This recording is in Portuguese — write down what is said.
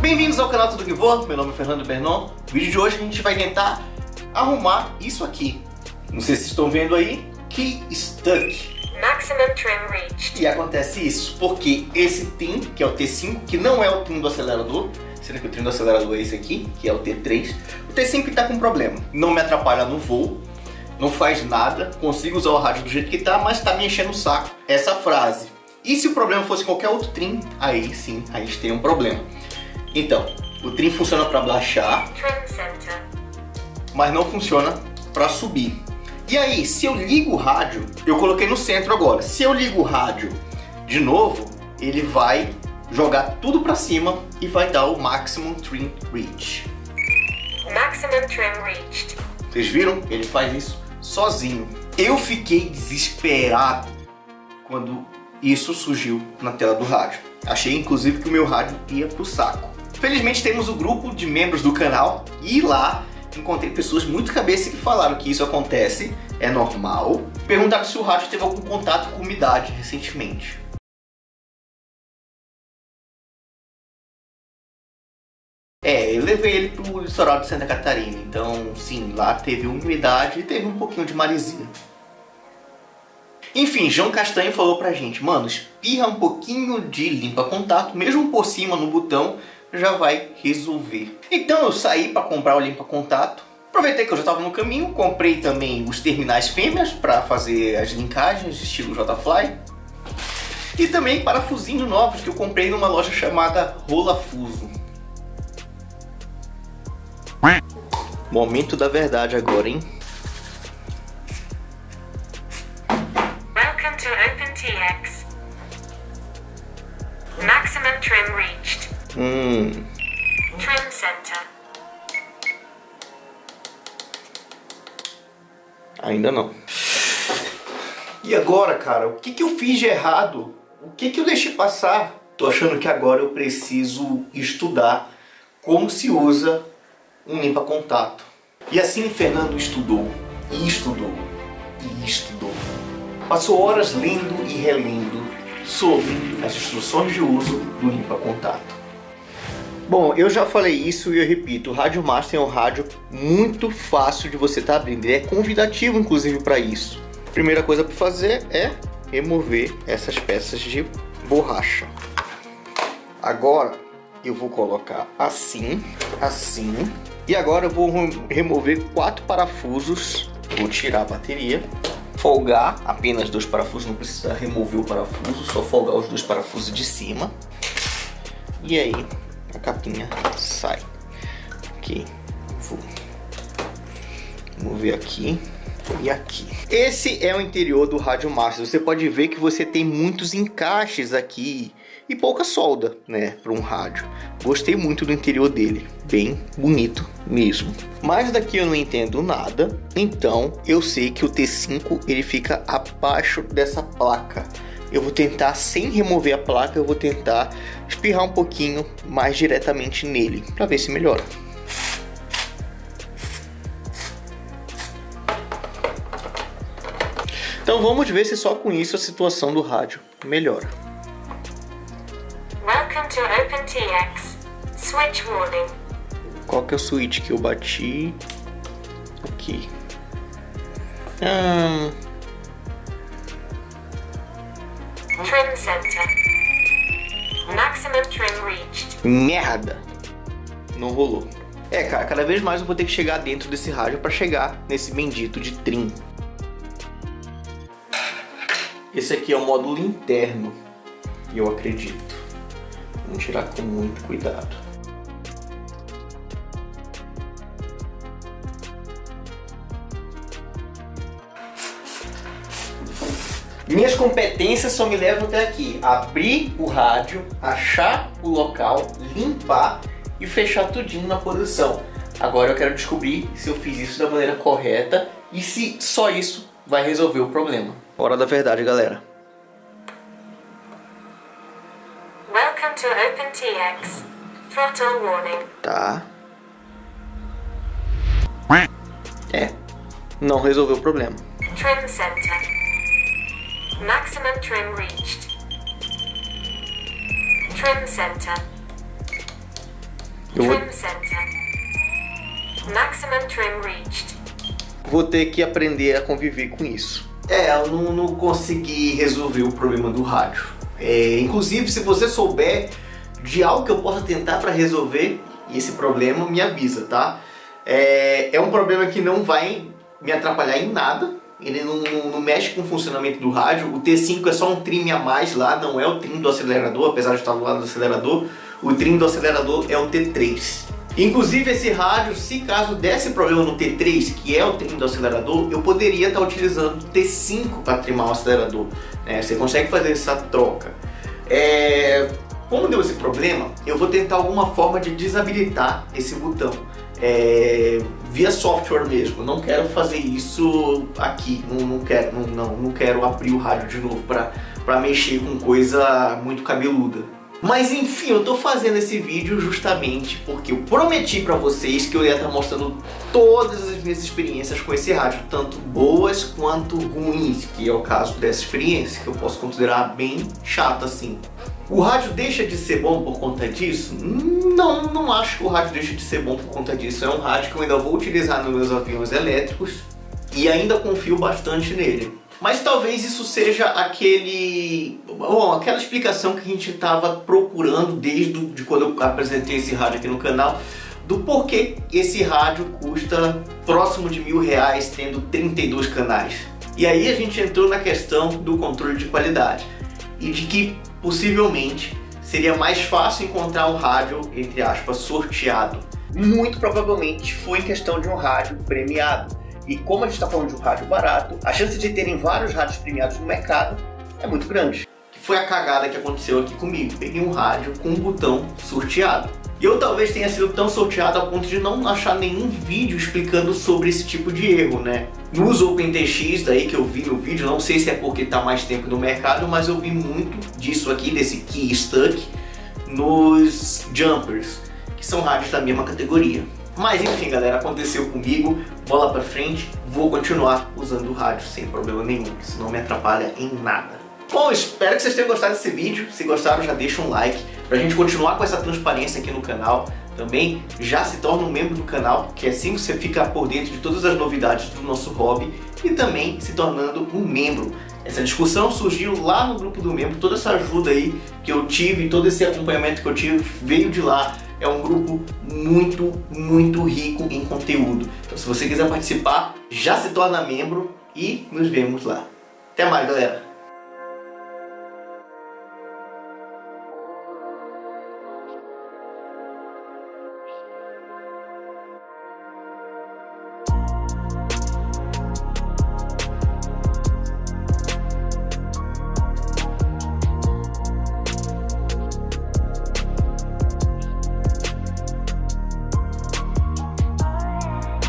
Bem-vindos ao canal Tudo Que Voa, meu nome é Fernando Bernon. No vídeo de hoje a gente vai tentar arrumar isso aqui. Não sei se vocês estão vendo aí, Key Stuck. Maximum Trim Reached. E acontece isso porque esse trim, que é o T5, que não é o trim do acelerador, sendo que o trim do acelerador é esse aqui, que é o T3, o T5 está com problema. Não me atrapalha no voo, não faz nada, consigo usar o rádio do jeito que está, mas está me enchendo o saco essa frase. E se o problema fosse qualquer outro trim, aí sim, a gente tem um problema. Então, o trim funciona para baixar, mas não funciona para subir. E aí, se eu ligo o rádio, eu coloquei no centro agora. Se eu ligo o rádio de novo, ele vai jogar tudo para cima e vai dar o Maximum Trim Reach. Maximum Trim Reached. Vocês viram? Ele faz isso sozinho. Eu fiquei desesperado quando isso surgiu na tela do rádio. Achei inclusive que o meu rádio ia pro saco. Felizmente temos o grupo de membros do canal e lá encontrei pessoas muito cabeça que falaram que isso acontece, é normal. Perguntaram se o rádio teve algum contato com umidade recentemente. Eu levei ele pro litoral de Santa Catarina, então sim, lá teve umidade e teve um pouquinho de maresia. Enfim, João Castanho falou pra gente, mano, espirra um pouquinho de limpa-contato, mesmo por cima no botão, já vai resolver. Então eu saí para comprar o limpa-contato. Aproveitei que eu já estava no caminho, comprei também os terminais fêmeas para fazer as linkagens estilo J-Fly. E também parafusinhos novos que eu comprei numa loja chamada Rolafuso. Momento da verdade agora, hein? Welcome to OpenTX. Maximum Trim Reached. Trim Center. Ainda não. E agora, cara, o que eu fiz de errado? O que eu deixei passar? Tô achando que agora eu preciso estudar como se usa um limpa-contato. E assim Fernando estudou, e estudou, e estudou. Passou horas lendo e relendo sobre as instruções de uso do limpa-contato. Bom, eu já falei isso e eu repito, o Rádio Master é um rádio muito fácil de você estar abrindo. Ele é convidativo, inclusive, para isso. Primeira coisa para fazer é remover essas peças de borracha. Agora eu vou colocar assim, assim. E agora eu vou remover 4 parafusos. Vou tirar a bateria. Folgar apenas 2 parafusos, não precisa remover o parafuso, só folgar os 2 parafusos de cima. E aí a capinha sai. Ok, vou mover aqui e aqui. Esse é o interior do Rádio Master. Você pode ver que você tem muitos encaixes aqui e pouca solda, né, para um rádio. Gostei muito do interior dele, bem bonito mesmo. Mas daqui eu não entendo nada, então eu sei que o T5 ele fica abaixo dessa placa. Eu vou tentar, sem remover a placa, eu vou tentar espirrar um pouquinho mais diretamente nele, para ver se melhora. Então vamos ver se só com isso a situação do rádio melhora. Welcome to OpenTX. Switch warning. Qual que é o switch que eu bati? Aqui. Trim Center. Maximum Trim Reached. Merda! Não rolou. Cara, cada vez mais eu vou ter que chegar dentro desse rádio para chegar nesse bendito de trim. Esse aqui é o módulo interno, eu acredito. Vamos tirar com muito cuidado. Minhas competências só me levam até aqui. Abrir o rádio, achar o local, limpar e fechar tudinho na posição. Agora eu quero descobrir se eu fiz isso da maneira correta e se só isso vai resolver o problema. Hora da verdade, galera. Welcome to OpenTX. Throttle warning. Tá. Não resolveu o problema. Trim Center. Maximum Trim Reached. Trim Center. Trim sensor. Maximum trim reached. Vou ter que aprender a conviver com isso. Eu não consegui resolver o problema do rádio. Inclusive, se você souber de algo que eu possa tentar para resolver esse problema, me avisa, tá? É um problema que não vai me atrapalhar em nada. Ele não mexe com o funcionamento do rádio. O T5 é só um trim a mais lá, não é o trim do acelerador, apesar de estar do lado do acelerador. O trim do acelerador é o T3. Inclusive esse rádio, se caso desse problema no T3, que é o trim do acelerador, eu poderia estar utilizando o T5 para trimar o acelerador, né? Você consegue fazer essa troca. Como deu esse problema, eu vou tentar alguma forma de desabilitar esse botão. Via software mesmo. Eu não quero fazer isso aqui, não quero abrir o rádio de novo para mexer com coisa muito cabeluda. Mas enfim, eu tô fazendo esse vídeo justamente porque eu prometi pra vocês que eu ia estar mostrando todas as minhas experiências com esse rádio, tanto boas quanto ruins, que é o caso dessa experiência, que eu posso considerar bem chata assim. O rádio deixa de ser bom por conta disso? Não acho que o rádio deixa de ser bom por conta disso. É um rádio que eu ainda vou utilizar nos meus aviões elétricos e ainda confio bastante nele. Mas talvez isso seja aquela explicação que a gente estava procurando desde quando eu apresentei esse rádio aqui no canal, do porquê esse rádio custa próximo de R$1.000 tendo 32 canais. E aí a gente entrou na questão do controle de qualidade e de que possivelmente seria mais fácil encontrar um rádio, entre aspas, sorteado. Muito provavelmente foi em questão de um rádio premiado. E como a gente está falando de um rádio barato, a chance de terem vários rádios premiados no mercado é muito grande. Que foi a cagada que aconteceu aqui comigo. Peguei um rádio com um botão sorteado. E eu talvez tenha sido tão sorteado a ponto de não achar nenhum vídeo explicando sobre esse tipo de erro, né? Nos OpenTX daí que eu vi no vídeo, não sei se é porque está mais tempo no mercado, mas eu vi muito disso aqui, desse key stuck, nos jumpers, que são rádios da mesma categoria. Mas enfim, galera, aconteceu comigo, bola pra frente, vou continuar usando o rádio sem problema nenhum, isso não me atrapalha em nada. Bom, espero que vocês tenham gostado desse vídeo. Se gostaram, já deixa um like pra gente continuar com essa transparência aqui no canal. Também já se torna um membro do canal, que assim você fica por dentro de todas as novidades do nosso hobby e também se tornando um membro. Essa discussão surgiu lá no grupo do membro, toda essa ajuda aí que eu tive, todo esse acompanhamento que eu tive veio de lá. É um grupo muito rico em conteúdo. Então se você quiser participar, já se torna membro e nos vemos lá. Até mais, galera!